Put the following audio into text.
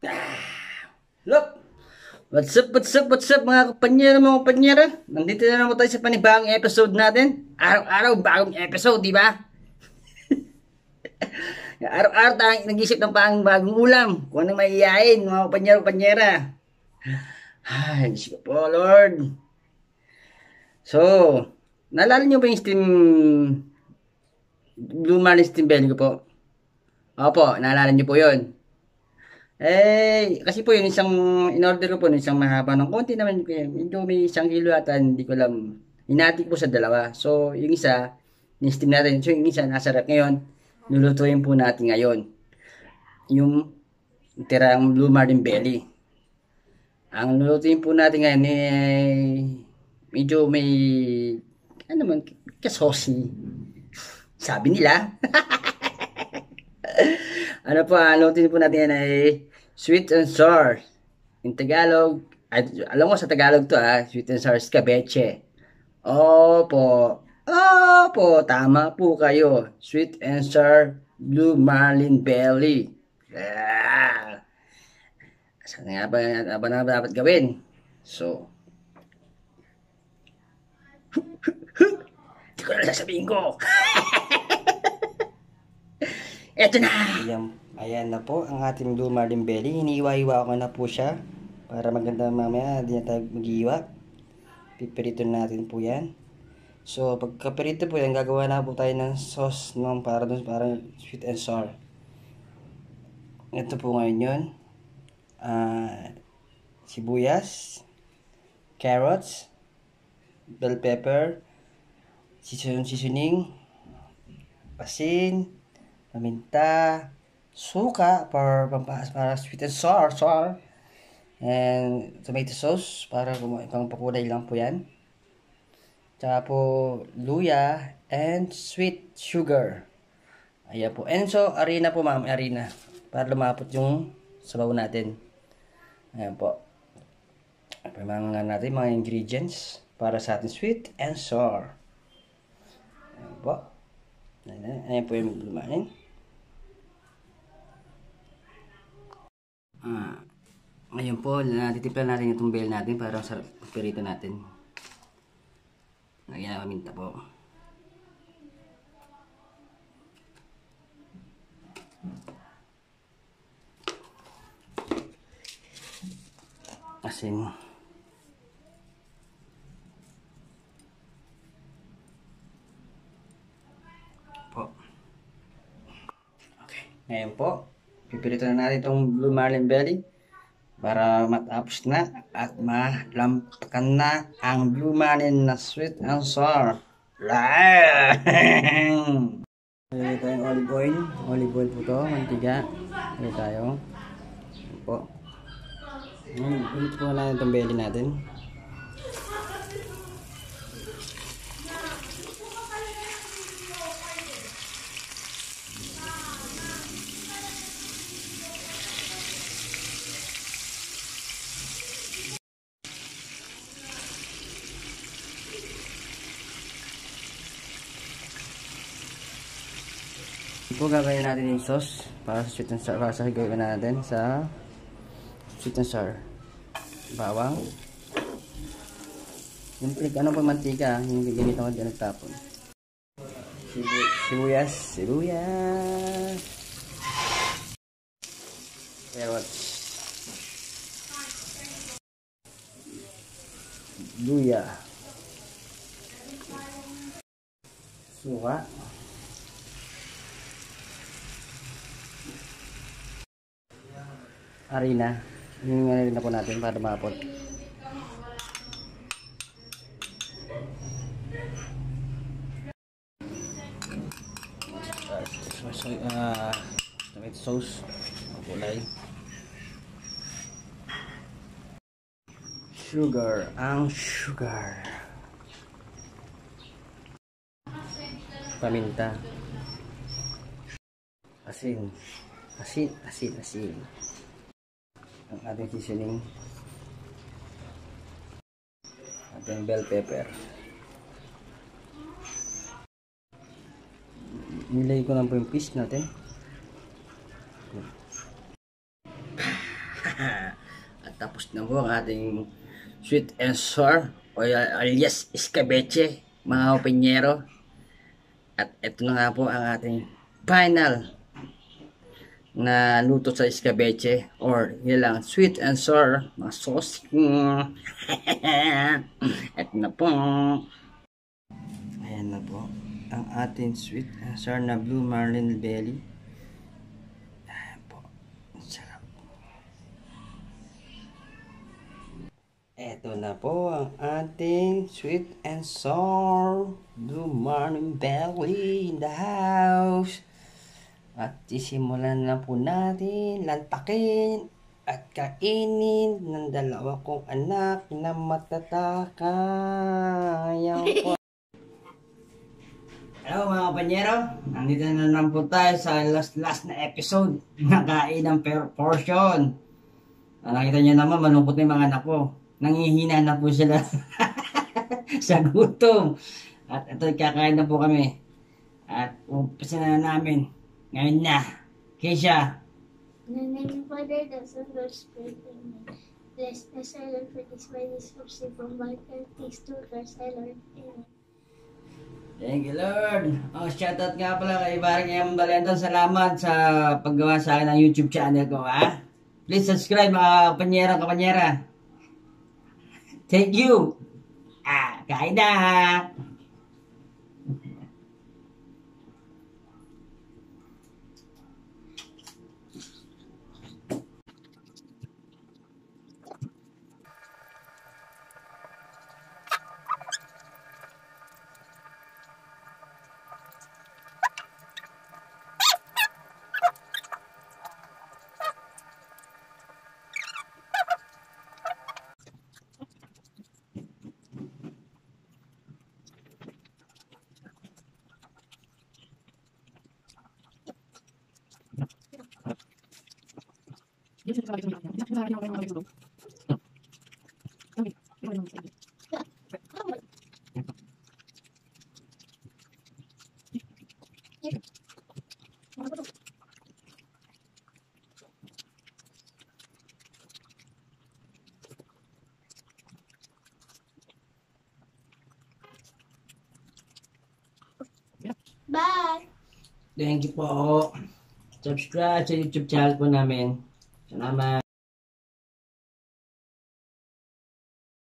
Look! What's up mga kapanyera. Nandito na naman tayo sa panibagong episode natin. Araw-araw bagong episode, di ba? Araw-araw tayong nag-isip ng bagong ulam. Kung anong maiyain, mga kapanyera. Ay, Diyos ko po, Lord. So, naalala niyo ba yung Blue Marlin Steam Belly ko po? Opo, naalala niyo po yun. Kasi po yun, in-order ko po, isang mahaba ng konti naman, medyo may 1 kilo ata, hindi ko alam. Hinati ko po sa dalawa. So, yung isa, ni-steam natin. So, yung isa, nasa rep ngayon. Lulutuin po natin ngayon. Yung tirang Blue Marlin Belly. Ang lulutuin po natin ngayon, medyo may, ano man, kasosi. Sabi nila. Ano po, ang lulutuin po natin yan ay sweet and sour. In Tagalog, alam mo sa Tagalog to sweet and sour escabeche. Opo, tama po kayo. Sweet and sour Blue Marlin Belly. Saan nga ba na dapat gawin? So, hindi ko na sasabihin ko. Eto na! Ayan na po ang ating Blue Marlin Belly. Hiniwa-hiwa ko na po siya. Para maganda mamaya, hindi na tayo mag-iwa. Pipirito natin po yan. So, pagkapirito po yan, gagawa na po tayo ng sauce para sweet and sour. Ito po ngayon yun. Sibuyas, carrots, bell pepper, seasoning, asin, paminta, suka para sweet and sour, and tomato sauce para pang pakulay lang po yan. Tsaka po luya and sweet sugar. Ayan po. And so harina po ma'am, harina para lumapot yung sabaw natin. Ayan po. Pamangan natin mga ingredients para sa ating sweet and sour. Ayan po. Ayan po yung lumanin. Ngayon po, natitimpla natin itong bell natin para sa pirito natin. Lagyan na paminta po. Asin. Po. Okay. Ngayon po, pipirito na natin itong Blue Marlin Belly para matapos na at malampakan na ang Blue Marlin na sweet and sour. Lagyan tayong olive oil. Olive oil po ito, mantiga. Lagyan tayo. Ayan po. Ulit po natin itong belly natin. Po gagawin natin yung sauce para sa sweet and sour, para sa gagawin natin sa sweet and sour. Bawang, yung ano po mantika, yung gagamit ako dyan nagtapon. Sibuyas, carrots, luya, suka, harina. Yung harina po natin para mapot. Tomato sauce, kulay. Sugar, paminta, asin. Ang ating seasoning, ating bell pepper. Nilagay ko lang po yung fish natin. At tapos na po ang ating sweet and sour o alias escabeche, mga openyero. At ito na nga po ang ating final na luto sa escabeche or yun lang, sweet and sour, mga sauce. Ito na po. Ayan na po ang ating sweet and sour na blue marlin belly. Ayan po. Sarap. Ito na po ang ating sweet and sour blue marlin belly in the house. At sisimulan na po natin lantakin at kainin ng dalawa kong anak na matataka. Ayan po. Hello mga kapanyero, nandito na naman po tayo sa last na episode na kain ng portion. Nakita nyo naman, malungkot na yung mga anak ko. Nangihina na po sila sa gutom. At ito, kakain na po kami. At umpisa na namin. Ngayon na. Keisha. In the name of the Father, the Son, and the Holy Spirit, amen. Bless us, our Lord, for this wine is from life and peace to Christ, our Lord. Amen. Thank you, Lord. Shoutout nga pala kay Barang M. Valenton. Salamat sa paggawa sa akin ng YouTube channel ko, ha? Please subscribe, mga kapanyera. Thank you. Kain na. Bye! Thank you po. Subscribe sa YouTube channel po namin. Salamat.